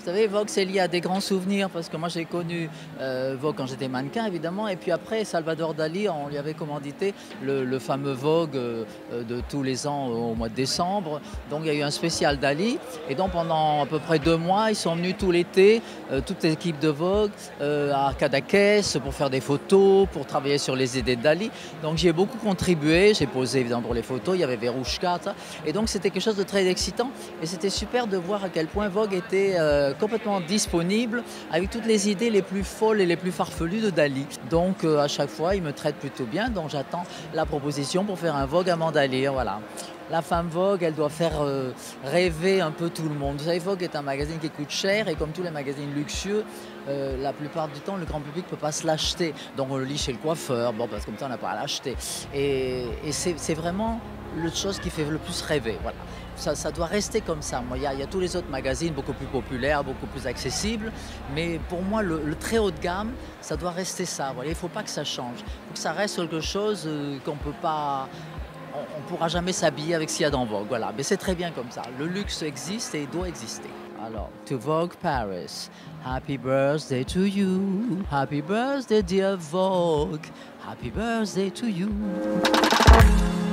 Vous savez, Vogue, c'est lié à des grands souvenirs parce que moi j'ai connu Vogue quand j'étais mannequin évidemment et puis après Salvador Dali, on lui avait commandité le fameux Vogue de tous les ans au mois de décembre. Donc il y a eu un spécial Dali et donc pendant à peu près 2 mois, ils sont venus tout l'été, toute l'équipe de Vogue à Cadaqués pour faire des photos, pour travailler sur les idées de Dali. Donc j'y ai beaucoup contribué, j'ai posé évidemment pour les photos, il y avait Verouchka, ça. Et donc c'était quelque chose de très excitant et c'était super de voir à quel point Vogue était complètement disponible avec toutes les idées les plus folles et les plus farfelues de Dali. Donc à chaque fois, il me traite plutôt bien, donc j'attends la proposition pour faire un Vogue à Mandalire, voilà. La femme Vogue, elle doit faire rêver un peu tout le monde. Vous savez, Vogue est un magazine qui coûte cher et comme tous les magazines luxueux, la plupart du temps, le grand public ne peut pas se l'acheter. Donc on le lit chez le coiffeur, bon, parce que comme ça, on n'a pas à l'acheter. Et c'est vraiment la chose qui fait le plus rêver, voilà. Ça doit rester comme ça. Moi, il y a tous les autres magazines beaucoup plus populaires, beaucoup plus accessibles. Mais pour moi, le très haut de gamme, ça doit rester ça. Voilà. Il ne faut pas que ça change. Il faut que ça reste quelque chose qu'on peut pas... On ne pourra jamais s'habiller avec ce qu'il y a dans Vogue. Voilà. Mais c'est très bien comme ça. Le luxe existe et il doit exister. Alors, to Vogue Paris, happy birthday to you. Happy birthday, dear Vogue. Happy birthday to you.